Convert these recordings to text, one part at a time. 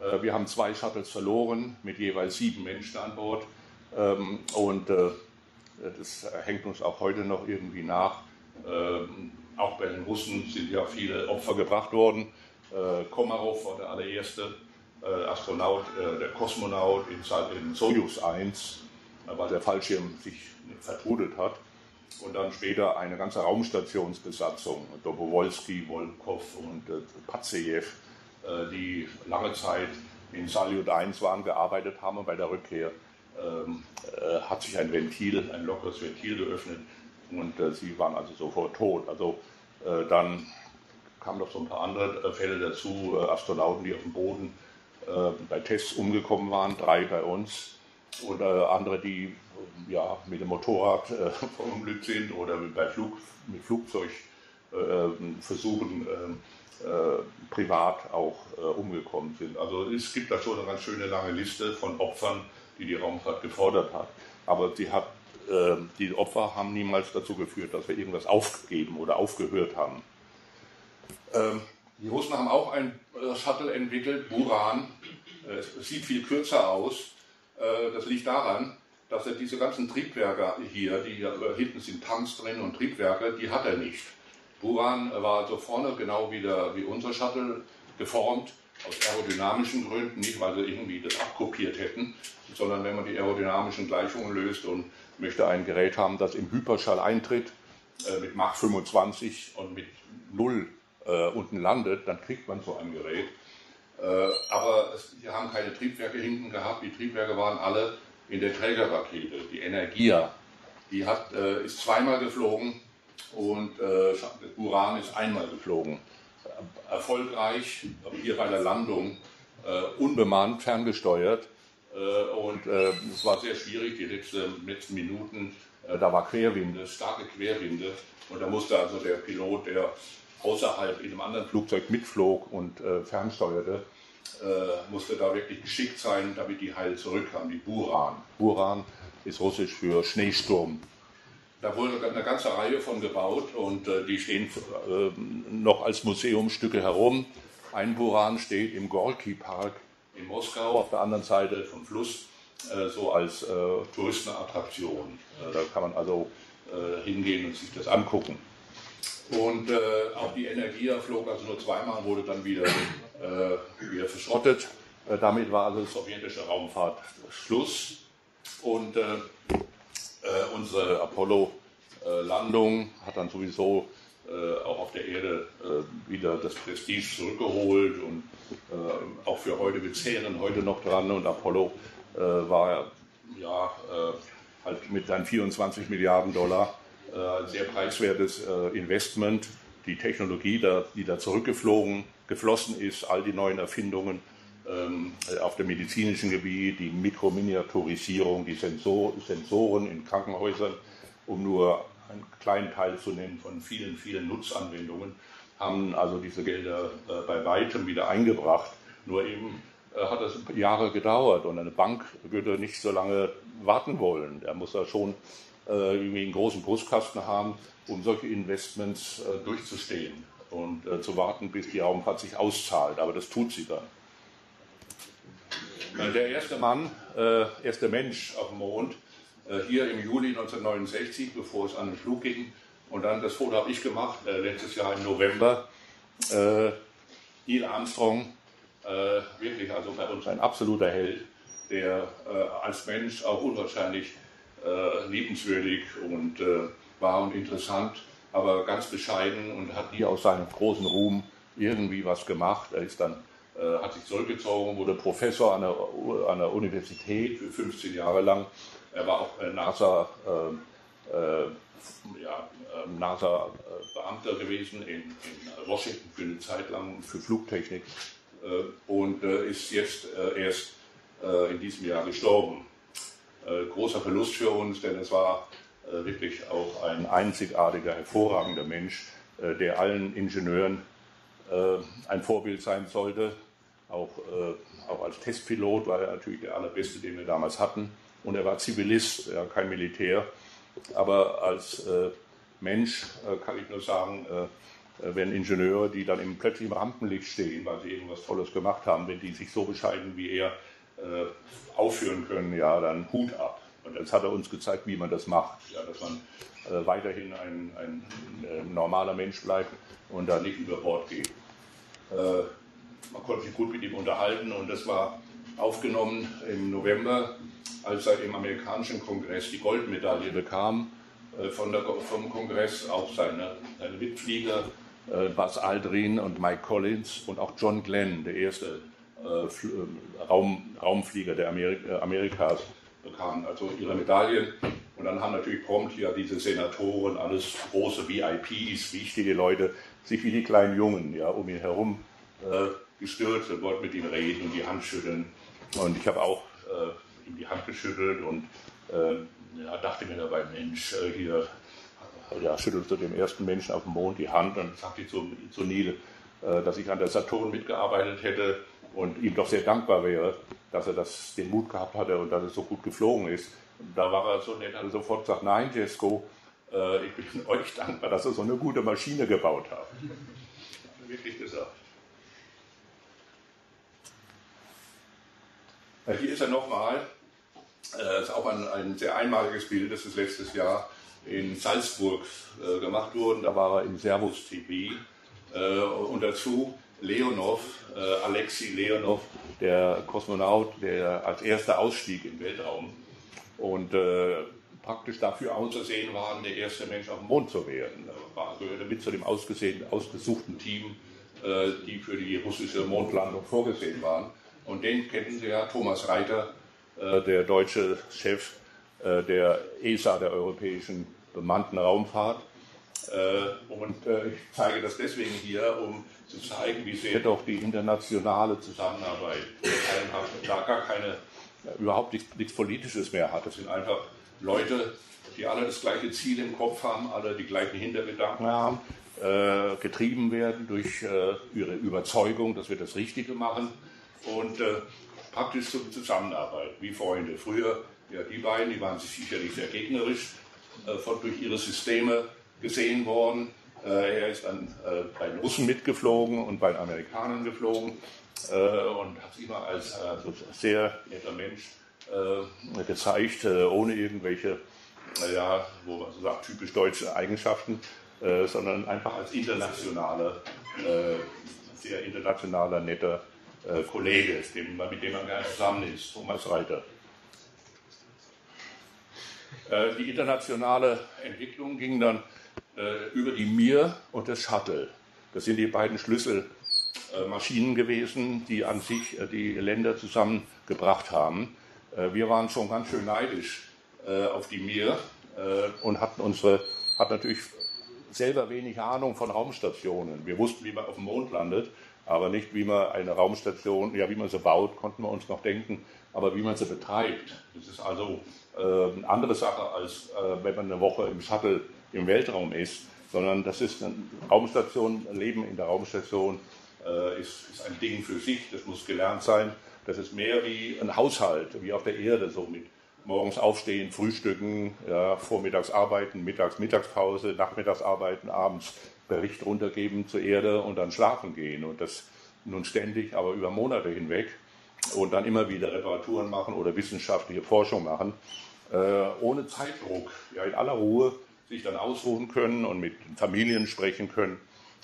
Wir haben 2 Shuttles verloren mit jeweils 7 Menschen an Bord. Und das hängt uns auch heute noch irgendwie nach. Auch bei den Russen sind ja viele Opfer gebracht worden. Komarov war der allererste Astronaut, der Kosmonaut in Sojus 1, weil der Fallschirm sich vertrudelt hat. Und dann später eine ganze Raumstationsbesatzung, Dobrovolsky, Volkov und Patsejew, die lange Zeit in Salyut 1 waren, gearbeitet haben, und bei der Rückkehr hat sich ein lockeres Ventil geöffnet und sie waren also sofort tot. Also dann kamen noch so ein paar andere Fälle dazu, Astronauten, die auf dem Boden bei Tests umgekommen waren, 3 bei uns, und andere, die mit dem Motorrad verunglückt sind oder mit Flugzeugversuchen privat auch umgekommen sind. Also es gibt da schon eine ganz schöne lange Liste von Opfern, die Raumfahrt gefordert hat. Aber die Opfer haben niemals dazu geführt, dass wir irgendwas aufgegeben oder aufgehört haben. Die Russen haben auch ein Shuttle entwickelt, Buran. Es sieht viel kürzer aus. Das liegt daran, dass er diese ganzen Triebwerke hier hinten sind Tanks drin und Triebwerke, die hat er nicht. Buran war also vorne genau wie unser Shuttle geformt, aus aerodynamischen Gründen, nicht weil sie irgendwie das abkopiert hätten, sondern wenn man die aerodynamischen Gleichungen löst und möchte ein Gerät haben, das im Hyperschall eintritt, mit Mach 25 und mit 0 unten landet, dann kriegt man so ein Gerät. Aber wir haben keine Triebwerke hinten gehabt, die Triebwerke waren alle in der Trägerrakete, die Energia. Die ist 2-mal geflogen und Buran ist 1-mal geflogen. Erfolgreich, hier bei der Landung, unbemannt, ferngesteuert. Und es war sehr schwierig, die letzten Minuten, da war Querwinde, starke Querwinde. Und da musste also der Pilot, der außerhalb in einem anderen Flugzeug mitflog und fernsteuerte, musste da wirklich geschickt sein, damit die heil zurückkamen, die Buran. Buran ist russisch für Schneesturm. Da wurde eine ganze Reihe von gebaut und die stehen noch als Museumsstücke herum. Ein Buran steht im Gorki-Park in Moskau, auf der anderen Seite vom Fluss, so als Touristenattraktion. Da kann man also hingehen und sich das angucken. Und auch die Energia flog also nur 2-mal, wurde dann wieder verschrottet. Damit war also sowjetische Raumfahrt Schluss. Und unsere Apollo-Landung hat dann sowieso auch auf der Erde wieder das Prestige zurückgeholt. Und auch für heute, wir zehren heute noch dran. Und Apollo war halt mit seinen 24 Milliarden Dollar ein sehr preiswertes Investment. Die Technologie, die da geflossen ist, all die neuen Erfindungen auf dem medizinischen Gebiet, die Mikrominiaturisierung, die Sensoren in Krankenhäusern, um nur einen kleinen Teil zu nennen von vielen, vielen Nutzanwendungen, haben also diese Gelder bei weitem wieder eingebracht. Nur eben hat das Jahre gedauert und eine Bank würde nicht so lange warten wollen. Er muss da schon irgendwie einen großen Brustkasten haben, um solche Investments durchzustehen und zu warten, bis die Raumfahrt sich auszahlt. Aber das tut sie dann. Der erste Mensch auf dem Mond, hier im Juli 1969, bevor es an den Flug ging. Und dann, das Foto habe ich gemacht, letztes Jahr im November. Neil Armstrong, wirklich also bei uns ein absoluter Held, der als Mensch auch unwahrscheinlich liebenswürdig und war und interessant, aber ganz bescheiden und hat nie aus seinem großen Ruhm irgendwie was gemacht. Er ist dann hat sich zurückgezogen, wurde Professor an der Universität für 15 Jahre lang. Er war auch NASA-Beamter gewesen in Washington für eine Zeit lang für Flugtechnik und ist jetzt erst in diesem Jahr gestorben. Großer Verlust für uns, denn es war wirklich auch ein einzigartiger, hervorragender Mensch, der allen Ingenieuren ein Vorbild sein sollte. Auch als Testpilot war er natürlich der allerbeste, den wir damals hatten. Und er war Zivilist, ja, kein Militär. Aber als Mensch kann ich nur sagen, wenn Ingenieure, die dann plötzlich im Rampenlicht stehen, weil sie irgendwas Tolles gemacht haben, wenn die sich so bescheiden wie er aufführen können, ja, dann Hut ab. Und jetzt hat er uns gezeigt, wie man das macht, ja, dass man weiterhin ein normaler Mensch bleibt und da nicht über Bord geht. Man konnte sich gut mit ihm unterhalten und das war aufgenommen im November, als er im amerikanischen Kongress die Goldmedaille bekam vom Kongress, auch seine Mitflieger Buzz Aldrin und Mike Collins und auch John Glenn, der erste Raumflieger der Amerikas, bekamen also ihre Medaillen. Und dann haben natürlich prompt ja diese Senatoren, alles große VIPs, wichtige Leute, sich wie die kleinen Jungen ja, um ihn herum gestürzt und wollten mit ihm reden und die Hand schütteln. Und ich habe auch ihm die Hand geschüttelt und ja, dachte mir dabei, Mensch, hier ja, schüttelst du dem ersten Menschen auf dem Mond die Hand. Und sagte ich zu Neil, dass ich an der Saturn mitgearbeitet hätte und ihm doch sehr dankbar wäre, dass er den Mut gehabt hatte und dass es so gut geflogen ist. Und da war er so nett, hat er sofort gesagt, nein, Jesko, ich bin euch dankbar, dass ihr so eine gute Maschine gebaut habt. Wirklich gesagt. Hier ist er nochmal. Das ist auch ein sehr einmaliges Bild, das ist letztes Jahr in Salzburg gemacht worden. Da war er im Servus TV. Und dazu Leonov, Alexei Leonov, der Kosmonaut, der als erster ausstieg im Weltraum und praktisch dafür ausersehen war, der erste Mensch auf dem Mond zu werden. Gehörte mit zu dem ausgesuchten Team, die für die russische Mondlandung vorgesehen waren. Und den kennen Sie ja, Thomas Reiter, der deutsche Chef der ESA, der Europäischen Bemannten Raumfahrt. Ich zeige das deswegen hier, um zu zeigen, wie sehr doch die internationale Zusammenarbeit da überhaupt nichts Politisches mehr hat. Das sind einfach Leute, die alle das gleiche Ziel im Kopf haben, alle die gleichen Hintergedanken haben, getrieben werden durch ihre Überzeugung, dass wir das Richtige machen und praktisch zur Zusammenarbeit, wie Freunde. Früher, ja, die beiden, die waren sicherlich sehr gegnerisch durch ihre Systeme gesehen worden. Er ist dann bei den Russen mitgeflogen und bei den Amerikanern geflogen und hat sich immer als sehr netter Mensch gezeigt, ohne irgendwelche, wo man so sagt, typisch deutsche Eigenschaften, sondern einfach als sehr internationaler, netter Kollege, mit dem man gerne zusammen ist, Thomas Reiter. Die internationale Entwicklung ging dann über die Mir und das Shuttle. Das sind die beiden Schlüsselmaschinen gewesen, die an sich die Länder zusammengebracht haben. Wir waren schon ganz schön neidisch auf die Mir und hatten natürlich selber wenig Ahnung von Raumstationen. Wir wussten, wie man auf dem Mond landet, aber nicht, wie man eine Raumstation, wie man sie baut, konnten wir uns noch denken, aber wie man sie betreibt. Das ist also eine andere Sache, als wenn man eine Woche im Shuttle im Weltraum ist, sondern das ist eine Raumstation, Leben in der Raumstation ist ein Ding für sich, das muss gelernt sein. Das ist mehr wie ein Haushalt, wie auf der Erde, so mit morgens aufstehen, frühstücken, ja, vormittags arbeiten, Mittagspause, nachmittags arbeiten, abends Bericht runtergeben zur Erde und dann schlafen gehen. Und das nun ständig, aber über Monate hinweg. Und dann immer wieder Reparaturen machen oder wissenschaftliche Forschung machen, ohne Zeitdruck, ja, in aller Ruhe sich dann ausruhen können und mit Familien sprechen können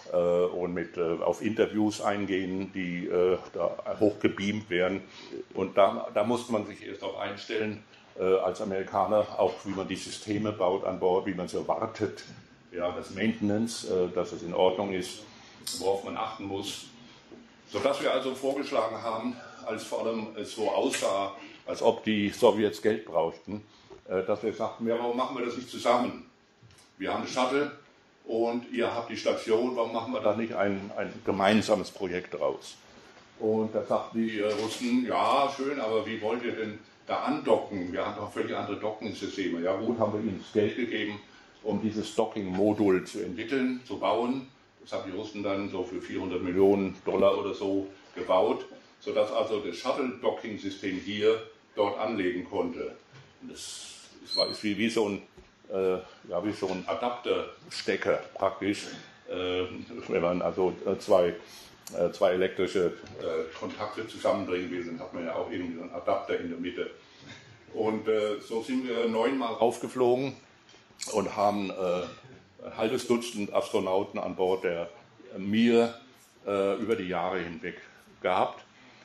und auf Interviews eingehen, die da hochgebeamt werden. Und da musste man sich erst darauf einstellen, als Amerikaner, auch wie man die Systeme baut an Bord, wie man sie wartet, ja, das Maintenance, dass es in Ordnung ist, worauf man achten muss. Sodass wir also vorgeschlagen haben, als vor allem es so aussah, als ob die Sowjets Geld brauchten, dass wir sagten, ja, warum machen wir das nicht zusammen? Wir haben eine Shuttle und ihr habt die Station, warum machen wir da nicht ein gemeinsames Projekt draus? Und da sagten die Russen, ja, schön, aber wie wollt ihr denn da andocken? Wir haben doch völlig andere Dockensysteme. Ja gut, haben wir ihnen das Geld gegeben, um dieses Docking-Modul zu entwickeln, zu bauen. Das haben die Russen dann so für $400 Millionen oder so gebaut, sodass also das Shuttle-Docking-System hier dort anlegen konnte. Und das ist wie so ein Adapterstecker praktisch, Wenn man also zwei elektrische Kontakte zusammenbringen will, dann hat man ja auch irgendwie einen Adapter in der Mitte. Und so sind wir 9-mal aufgeflogen und haben ein halbes Dutzend Astronauten an Bord der Mir über die Jahre hinweg gehabt.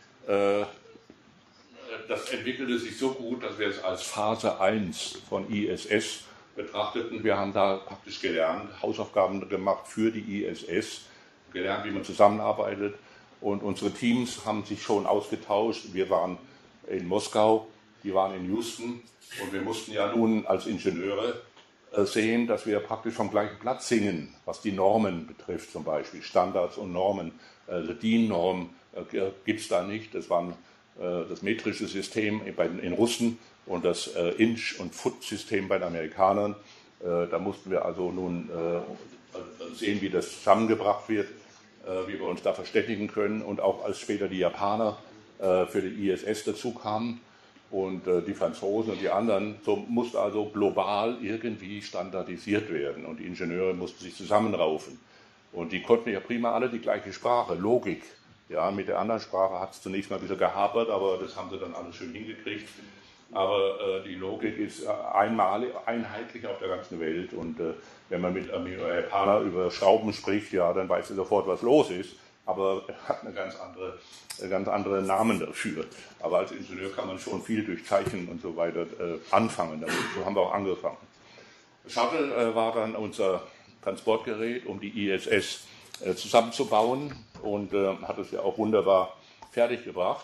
Das entwickelte sich so gut, dass wir es als Phase 1 von ISS betrachteten. Wir haben da praktisch gelernt, Hausaufgaben gemacht für die ISS, gelernt, wie man zusammenarbeitet. Und unsere Teams haben sich schon ausgetauscht. Wir waren in Moskau, die waren in Houston. Und wir mussten ja nun als Ingenieure sehen, dass wir praktisch vom gleichen Platz singen, was die Normen betrifft, zum Beispiel Standards und Normen. Die DIN-Norm gibt es da nicht. Das waren das metrische System in Russen und das Inch- und Foot-System bei den Amerikanern. Da mussten wir also nun sehen, wie das zusammengebracht wird, wie wir uns da verständigen können. Und auch als später die Japaner für die ISS dazu kamen und die Franzosen und die anderen, so musste also global irgendwie standardisiert werden. Und die Ingenieure mussten sich zusammenraufen. Und die konnten ja prima alle die gleiche Sprache, Logik. Ja, mit der anderen Sprache hat es zunächst mal ein bisschen gehapert, aber das haben sie dann alles schön hingekriegt. Aber die Logik ist einheitlich auf der ganzen Welt. Und wenn man mit einem Japaner über Schrauben spricht, ja, dann weiß er sofort, was los ist. Aber er hat einen ganz andere Namen dafür. Aber als Ingenieur kann man schon viel durch Zeichen und so weiter anfangen. Damit. So haben wir auch angefangen. Das Shuttle war dann unser Transportgerät, um die ISS zusammenzubauen und hat es ja auch wunderbar fertiggebracht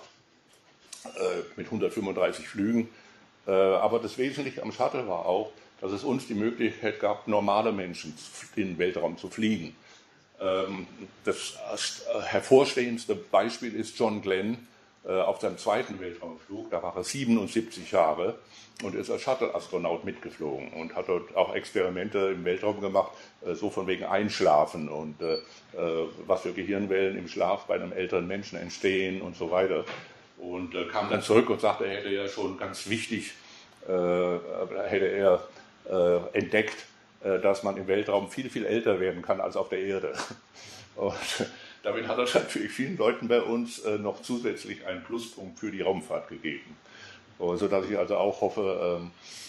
mit 135 Flügen. Aber das Wesentliche am Shuttle war auch, dass es uns die Möglichkeit gab, normale Menschen in den Weltraum zu fliegen. Das hervorstehendste Beispiel ist John Glenn auf seinem zweiten Weltraumflug. Da war er 77 Jahre und ist als Shuttle-Astronaut mitgeflogen und hat dort auch Experimente im Weltraum gemacht, so von wegen Einschlafen und was für Gehirnwellen im Schlaf bei einem älteren Menschen entstehen und so weiter. Und kam dann zurück und sagte, er hätte ja schon ganz wichtig, hätte er entdeckt, dass man im Weltraum viel, viel älter werden kann als auf der Erde. Und damit hat er natürlich vielen Leuten bei uns noch zusätzlich einen Pluspunkt für die Raumfahrt gegeben. Sodass ich also auch hoffe,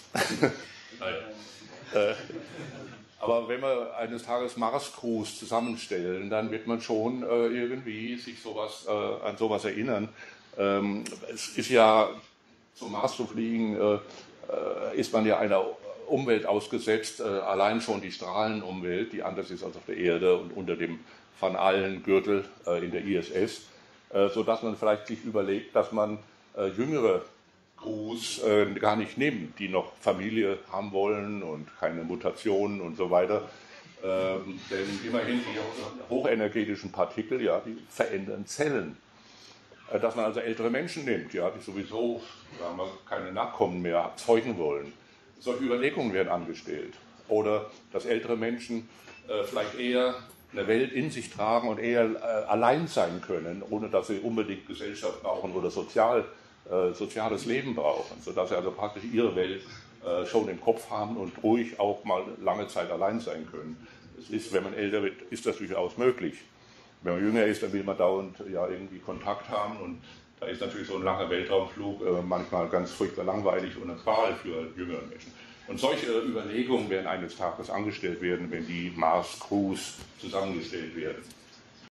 aber wenn wir eines Tages Mars-Crews zusammenstellen, dann wird man schon irgendwie sich an sowas erinnern. Es ist ja, zum Mars zu fliegen, ist man ja einer Umwelt ausgesetzt, allein schon die Strahlenumwelt, die anders ist als auf der Erde und unter dem Van Allen-Gürtel in der ISS, sodass man vielleicht sich überlegt, dass man jüngere Crews gar nicht nimmt, die noch Familie haben wollen und keine Mutationen und so weiter. Denn immerhin die hochenergetischen Partikel, ja, die verändern Zellen. Dass man also ältere Menschen nimmt, ja, die sowieso sagen wir, keine Nachkommen mehr zeugen wollen. Solche Überlegungen werden angestellt. Oder dass ältere Menschen vielleicht eher eine Welt in sich tragen und eher allein sein können, ohne dass sie unbedingt Gesellschaft brauchen oder soziales Leben brauchen, sodass sie also praktisch ihre Welt schon im Kopf haben und ruhig auch mal lange Zeit allein sein können. Es ist, wenn man älter wird, ist das durchaus möglich. Wenn man jünger ist, dann will man dauernd ja irgendwie Kontakt haben und da ist natürlich so ein langer Weltraumflug manchmal ganz furchtbar langweilig und eine Qual für jüngere Menschen. Und solche Überlegungen werden eines Tages angestellt werden, wenn die Mars-Crews zusammengestellt werden.